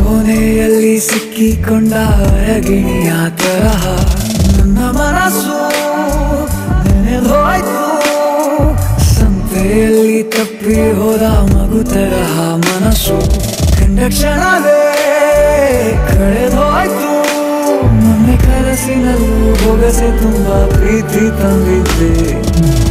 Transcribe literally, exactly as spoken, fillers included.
ಕೊನೆಯಲ್ಲಿ ಸಿಕ್ಕಿಕೊಂಡ ಅರಗಿಣಿಯ ತರಹ ನನ್ನ ಮನಸ್ಸು ನೆನೆದೋಯ್ತು. ಸಂತೆಯಲ್ಲಿ ತಪ್ಪಿ ಹೋದ ಮಗು ತರಹ ಮನಸ್ಸು ಕಂಡ ಕ್ಷಣವೇ ಕಳೆದೋಯ್ತು. ಮೊನ್ನೆ ಕನಸಿನಲ್ಲೂ ಬೊಗಸೆ ತುಂಬ ಪ್ರೀತಿ ತಂದಿದ್ದೆ.